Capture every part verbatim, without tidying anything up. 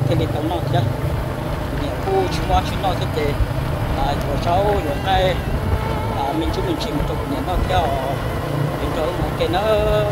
thế thì tao nó chứ nhiều khu chúng nó chúng nó thế thì à chỗ cháu rồi đây à mình chúng mình chỉ một chỗ của nó theo cái chỗ mà cái nó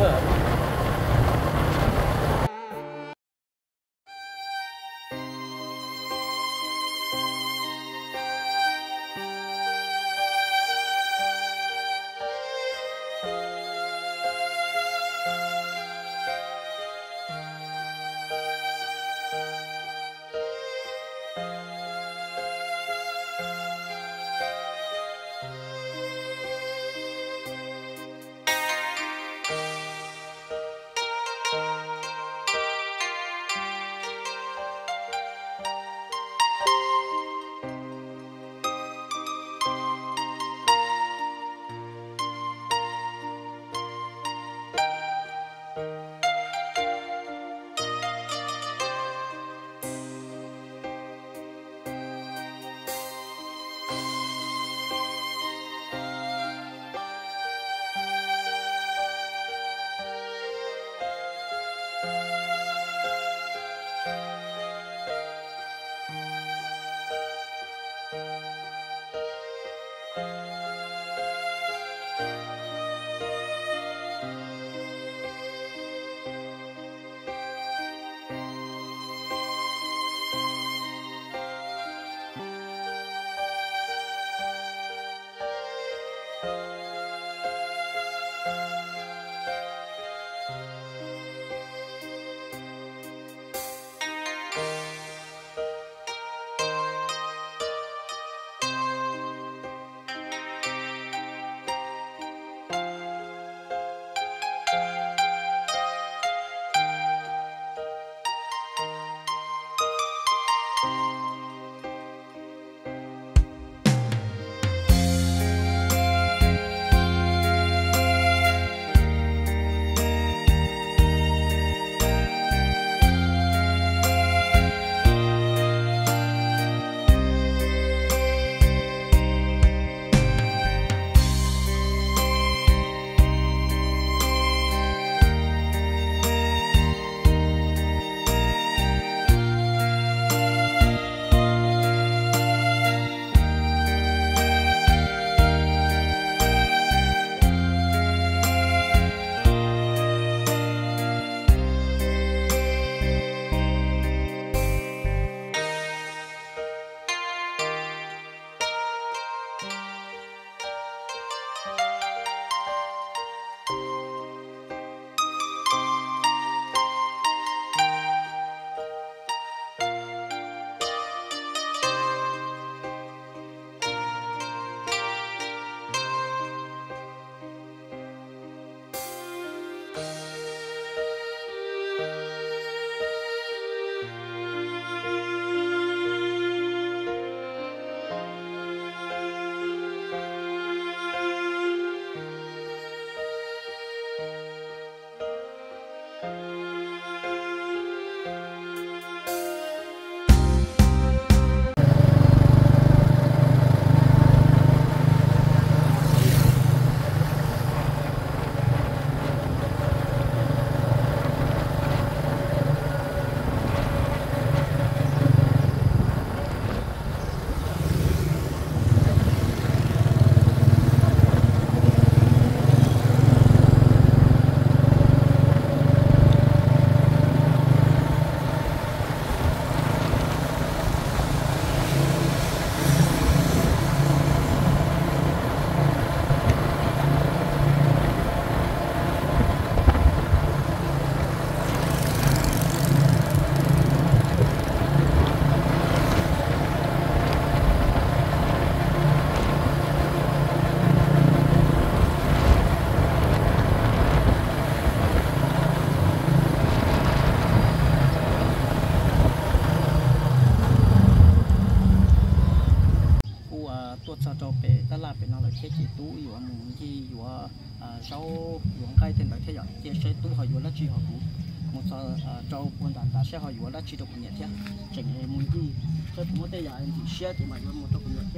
cái chỉ túอยู่mình chỉอยู่sau dùng cái thì nói thế giờ thì sẽ tú họอยู่là chỉ họ cũ một số châu quân đoàn ta sẽ họอยู่là chỉ được nhẹ thế chẳng hề muốn gì sẽ cũng có thể giờ thì sẽ thì mà dùng một trong nhẹ thế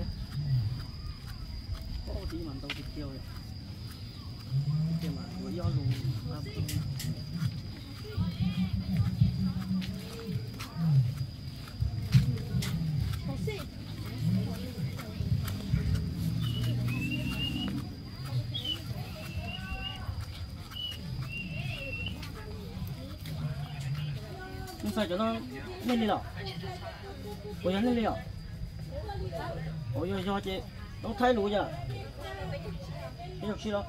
có tí mà đâu thì tiêu rồi thì mà với do luôn sai cho nó lên đi nào ôi hắn lên đi nào ôi giờ cho chị nó thay lúa giờ cái học gì đó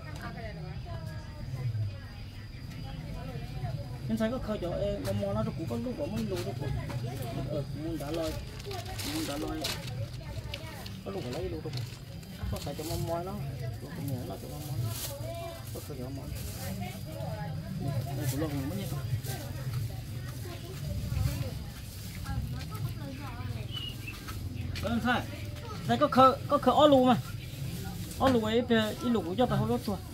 nhưng sai có khơi cho em mò mò nó cũng có lúc có mấy lúa đó ờ muốn đã lôi muốn đã lôi có lúc lấy lúa đó có sai cho mò mò nó lúa cũng nhẹ nó cho mò mò có khơi cho mò này cũng lông mấy nhiêu sai sai có khơi có khơi ó lù mà ó lù ấy về ít lù cho ta không lót chua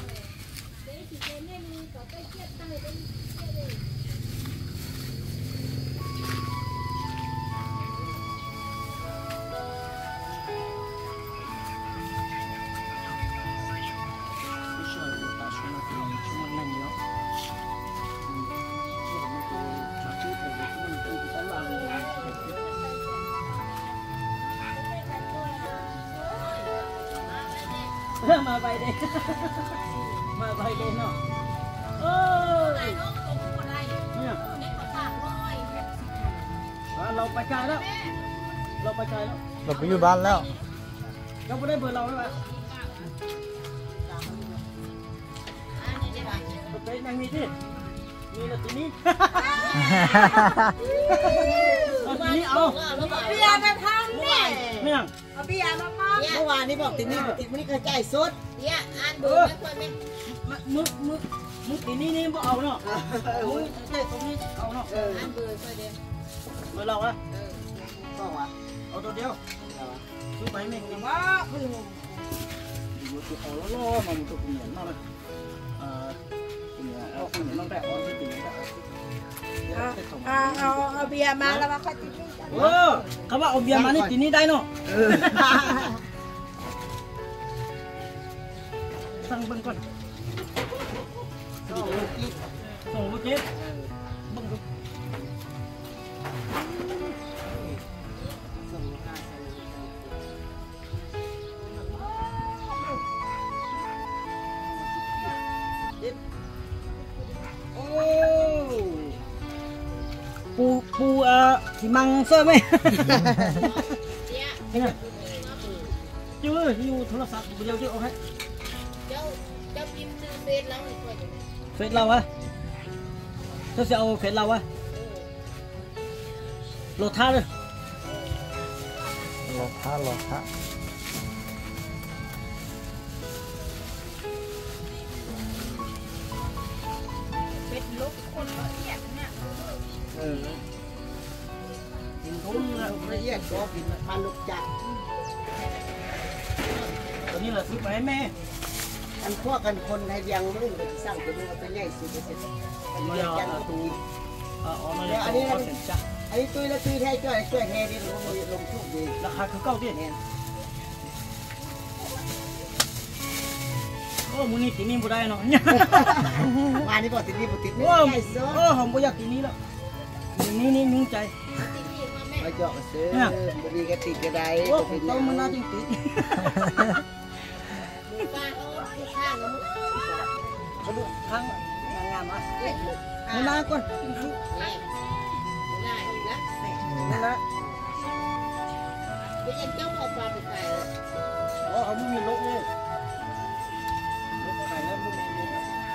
mà bay đi mà bay đi nó ơiเราไปไกลแล้วเราไปไกลแล้วเราไปอยู่บ้านแล้วเราไม่ได้เบอร์เราแล้วไปนั่งนี่ดิมีแล้วทีนี้ทีนี้เอาเบียร์มาทำเนี่ยเนี่ยเอาเบียร์มาพังเมื่อวานนี้บอกติดนี่บอกติดวันนี้กระจายสดเนี่ยอ่านดูไม่ค่อยไม่มึกมึกมึกทีนี้นี่บ่เอาเนาะมึกใช่ตรงนี้เอาเนาะอ่านเบอร์ค่อยเดียวเบอร์เราอะก็วะเอาตัวเดียวซื้อไปไม่กินวะคืออยู่ตัวเอาล้อมามันตัวคุณเหมือนมากเลยอ่าคุณเหมือนเอาคุณเหมือนต้องแต่ออนที่ตีนแต่เอาเอาเอาเบียร์มาแล้วมาค่อยติดนี่เออคำว่าเอาเบียร์มานี่ตีนี่ได้เนาะสั่งเบิ้งก่อนส่งลูกกิ๊บส่งลูกกิ๊บเบิ้งดูปูปูเอ่อสีมังเสื้อไหมเนี่ยจื้ออยู่โทรศัพท์เดียวจื้อเอาให้เจ้าเจ้าพิมพ์ซื้อเฟซแล้วเฟซเราอะเจ้าจะเอาเฟซเราอะโหลดท่าเลยโหลดท่าโหลดท่าเป็นลบคนละเอียดเนี่ยเออกินทุ่มละเอียดก็กินมาลุกจัดตัวนี้เราซื้อไปให้แม่อันพวกกันคนไทยยังไม่รู้สร้างตัวนี้เป็นใหญ่สุดเลยมาเอาตัวอ๋อมาเอาตัวเสร็จจ้ะอันนี้ตุ้ยแล้วตุ้ยแท้ช่วยช่วยแท้ดิลงลงทุกดีราคาคือเก้าที่เนี่ยโอ้มึงนี่ตีนี่บุได้เนาะมานี่บอกตีนี่บอกตีนี่โอ้โอ้ผมไม่อยากตีนี่แล้วนี่นี่นุ่งใจมาเจาะซื้อบุรีกระติกกระไดโอ้ผมต้องมันน่าจริงตีป้าเขาข้างแล้วเขาดูข้างงามอ่ะมันน่าก่อนง่ายแล้วนั่นแหละเป็นยังเจ้าของปลาเป็นไงอ๋อเขาไม่มีลกเลยลกไข่แล้วไม่มีลก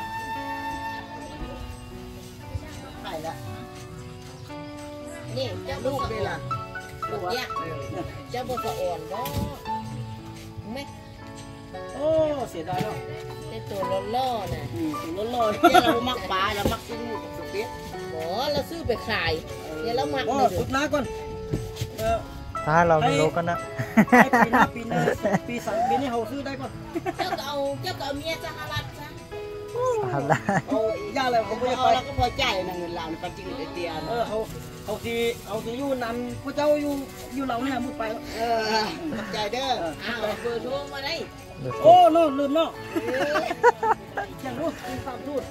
ไข่ละนี่เจ้าลูกเลยล่ะลูกเนี่ยเจ้าบุษอ่อนเนาะไหมโอ้เสียดายแล้วเป็นตัวล่อๆนะตัวล่อๆเนี่ยเรามักปลาเรามักซื้อลูกสุดเด็ดหมอเราซื้อไปขายเนี่ยเรามักเลยฝึกน้าก่อนถ้าเราไม่รู้กันนะปีหน้าปีหน้าปีสามปีนี้เขาซื้อได้ก่อนเจ้าก็เอาเจ้าก็เอาเมียสหรัฐซะทำได้เอาย่าอะไรผมไม่เอาแล้วก็พอใจนะเงินเราปัจจุบันเตียนเออเขาเขาที่เขาที่อยู่นำพระเจ้าอยู่อยู่เราเนี่ยมุดไปเออใจเด้ออ้าวเบอร์โทรมาได้โอ้โน่ลืมเนาะอย่างนู้นสามสูตร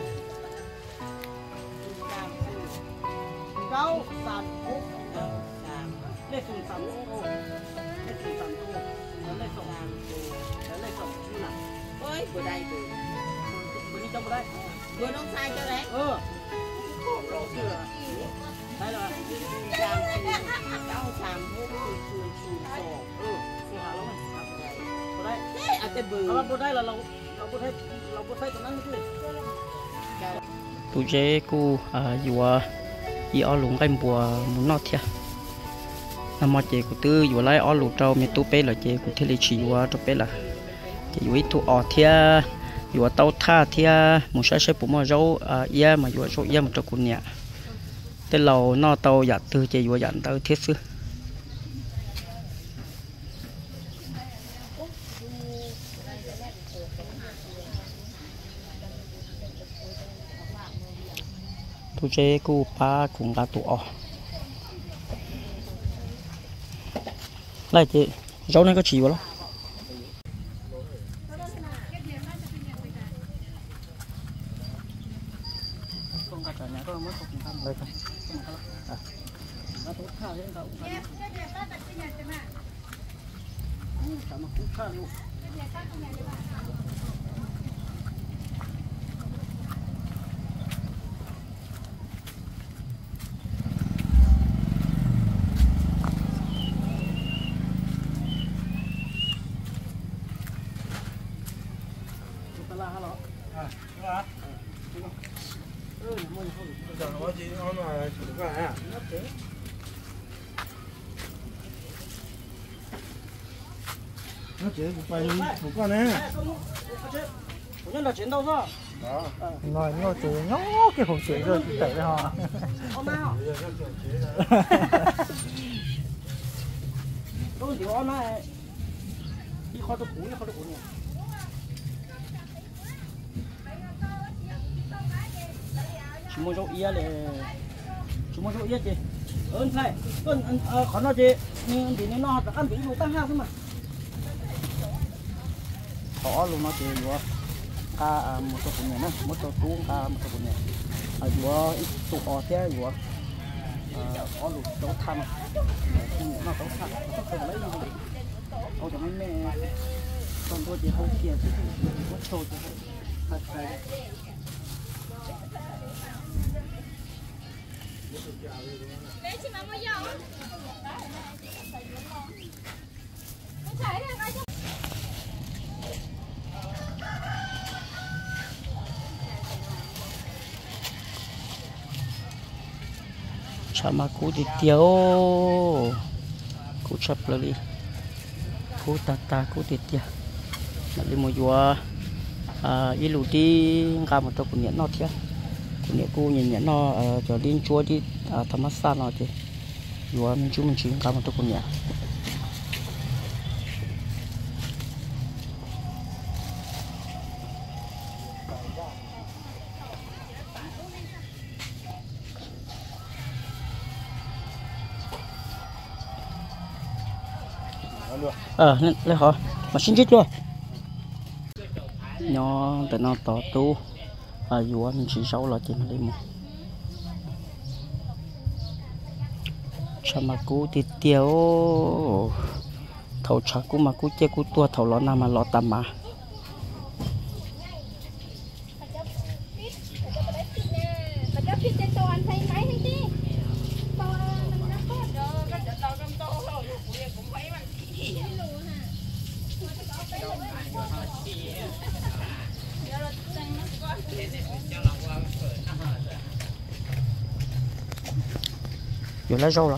เก้าสามหกเลขศูนย์สามโอ้เลขศูนย์สามตัวแล้วเลขสองแล้วเลขสองชื่อหลักโอ้ยบ่ได้เบอร์เบอร์นี้จำไม่ได้เบอร์น้องชายเจ้าไหนเออโอ้ đây là cháu sàm hút từ từ từ sổ ừ thì hà lắm này đây thế à cái bự kalau đây làเราเราพูดให้เราพูดให้ตรงนั้นนี่tu chế cu à vừa vừa ở lùng cái bùa muốn nọ thiệt nằm ở chế của tư vừa lấy ở lùng trâu mi tu bé là chế của thế là chỉ vừa trâu bé là chế vừa tu ở thiệt vừa tàu tha thiệt một số số bùa mà rau à ia mà vừa rau ia mà trâu cún nhẹ thế lầu nọ tàu giặt từ chế vừa giặt tàu thiết sư tu chế cu pa cũng đã tụ lại chị rau này có chỉ vào đó không cả nhà có mới không thăm đây không à nó tốt khá thế đâu cả mà cũng khá luôn nó chỉ phải một con này. Nhân là chiến đâu rồi? Đó. Nói nó chỉ nhó cái hộp chế rồi thì tẩy họ. Hôm nào? Tôi chỉ hôm nay đi kho tôi cũ đi kho tôi cũ nhỉ. Chúng mua rau ia để chúng mua rau ia chị. Ơn thầy, ơn khó nói chị, nhưng thì nó ăn bị đủ tăng ha thôi mà. Khó luôn nó chị vừa ca một số phụ nữ một số tú ca một số phụ nữ ở vừa ít tụ ở thế vừa có lụt đấu tham nó đấu tham nó không lấy gì ô cho mấy mẹ còn tôi chỉ không kia chứ có trâu chứ thật thật sama ku di tiao ku chap lagi ku tata ku di tia nanti mau jual ah ilu di kamu tu punya no tia punya ku nyanyi no jadi jual di tamasya no je jual mencuri mencuri kamu tu punya ờ lên lên họ mà xin chết luôn nhỏ từ nó tỏ tu à dù mình chỉ sáu là chỉ lấy một mà cú thì tiêu thầu chả cú mà cú chơi cú tua thầu lọ nào mà lọ tầm mà vừa lấy rau rồi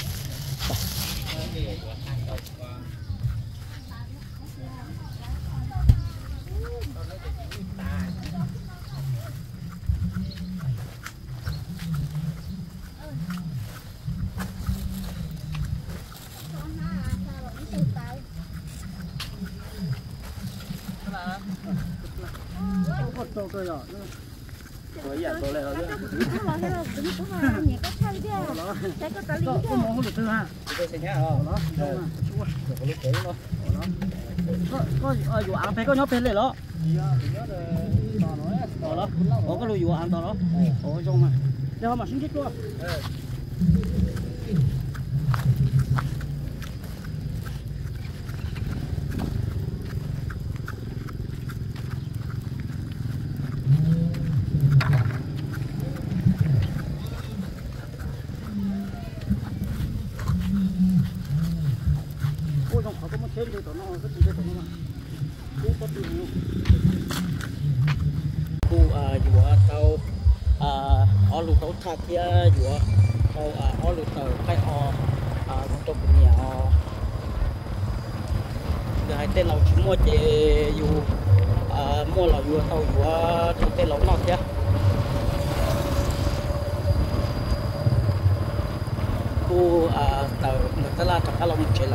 rồi giờ tôi lại rồi có món không được tư ha tôi sẽ nhá ờ nó có lúc đấy nó có có dù ăn phải có nhóc bên này đó ờ đó có cái lùi dù ăn đó đó ở trong mà đeo mà xin chết luôn thêm để tao nó có gì để tao nó cú có tiền luôn cú à vừa tao à ở lục tao thắt kia vừa tao à ở lục tao cái o à con tao cũng nhà o giờ hai tên lão chỉ mua chỉ dù à mua là vừa tao vừa thằng tên lão nào kia cú à tao người ta là thằng cái lòng chơi là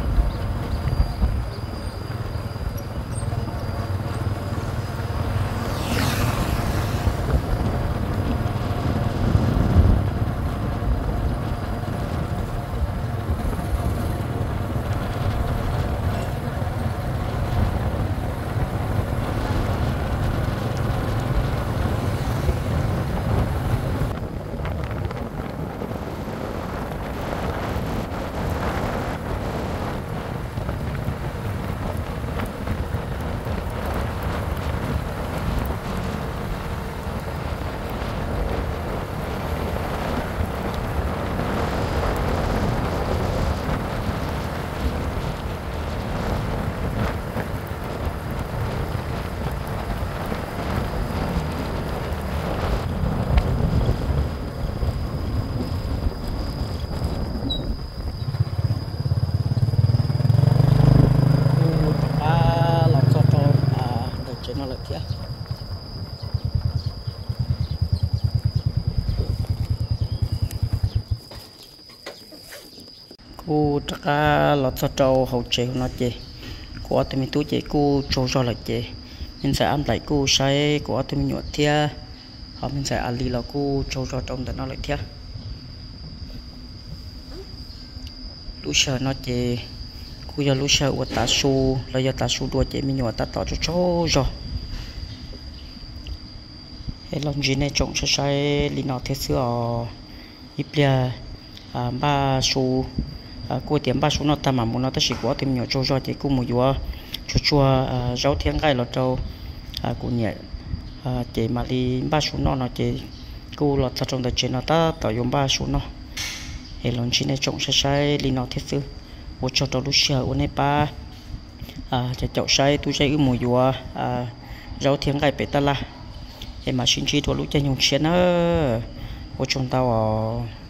cô chắc là lọt sau trâu hậu chế nó chế của tụi mình túi chế cô trâu cho là chế mình sẽ ăn lại cô sai của tụi mình nhọt thia họ mình sẽ ăn đi là cô trâu cho trong đó nó lại thia lúc sau nó chế cô giờ lúc sau của ta su là giờ ta su đua chế mình nhọt ta tỏ cho trâu rồi cái lòng gì này trồng sai sai đi nào thế xưa ít bia ba su cô tiệm ba số nó ta mà muốn nó ta chỉ có tìm nhỏ cho cho thì cô mua vừa cho cho rau thiên gai là trâu cô nhẹ chị mà đi ba số nó nó chị cô lọt ra trong đời chị nó ta tạo dùng ba số nó thì lần chỉ này trồng sai sai đi nó thiết sư một cho trâu lúc xưa ở này ba chỉ chậu sai tôi sai mua vừa rau thiên gai bể ta la thì mà xin chỉ tôi lúc chơi nhung chén nữa một trong tao